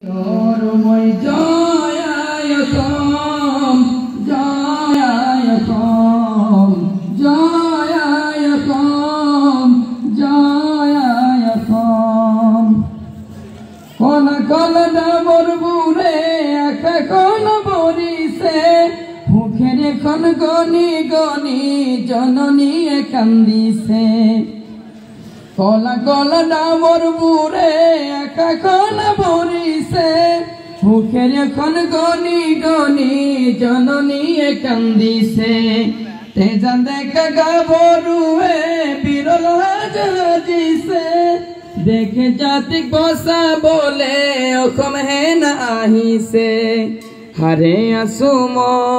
মই জয় অসম জয় অসম জয় অসম জয় অসম কোন কোন ডাবর বুড়ে এখন বরিছে মুখের এখন গনি গনি জননী কান্দিছে কলা কলা ডাবর বুড়ে এখন বরিছে মুখের এখন গনি গনি জননী কান্দিছে তেজা দেখা গাবরুয়ে বিরল হাজিছে দেখে জাতিক বসা বলে অসম হে না আহিছে হারে আসুম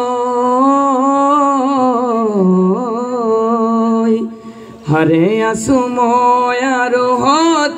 হারে আসুময় আৰু হত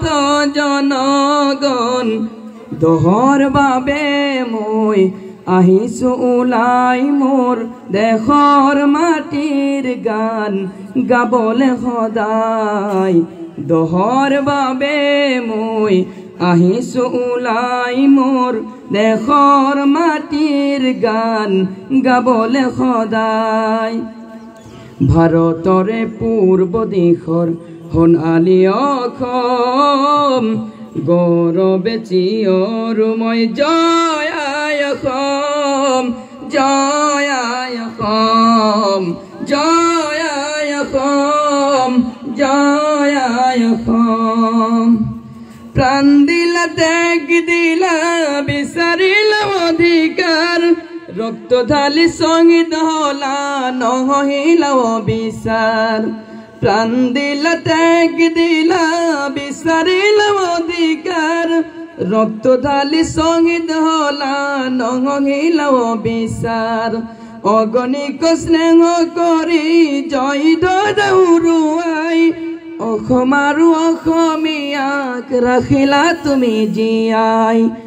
জনগণ দহৰ বাবে মই আহিছো ওলাই মোৰ দেশৰ মাটিৰ গান গাবলে সদায় দহৰ বাবে মই আহিছো ওলাই মোৰ দেশৰ মাটিৰ গান গাবলে সদায় ভাৰতৰে পূৰ্ব দিশৰ সোণালী অসম গৌৰৱে চিঞৰো মই জয় অসম জয় অসম জয় অসম জয় অসম প্ৰাণ দিলা ত্যাগ দিলা বিচাৰিলা অধিকাৰ ৰক্ত ঢালি সংগীত হলা নহহিলা বিচাৰ প্ৰাণ দিলা ত্যাগ দিলা বিচাৰিলা অধিকাৰ ৰক্ত ঢালি সংগীত হলা নহহিলা বিচাৰ অগণিক স্নেহ কৰি জয় দৌৰুৱাই অসম আৰু অসমীয়াক ৰাখিলা তুমি জীয়াই।